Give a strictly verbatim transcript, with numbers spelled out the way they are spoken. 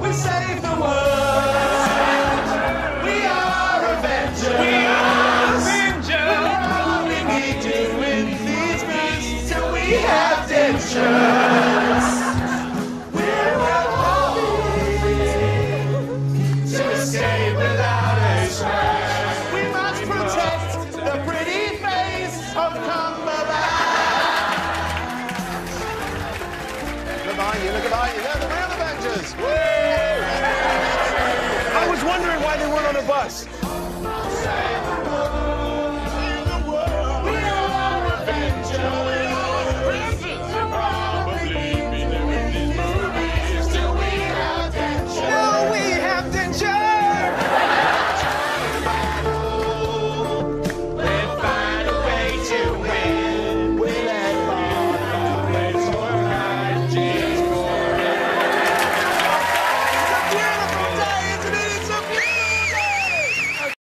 we save the world. We are Avengers. We are Avengers. All we need to win these beasts till we have dentures. We're ready to escape without a scratch. We must protect the pretty face of Cumberbatch. Look behind you, look behind you. They're the real Avengers. Woo! I was wondering why they weren't on a bus.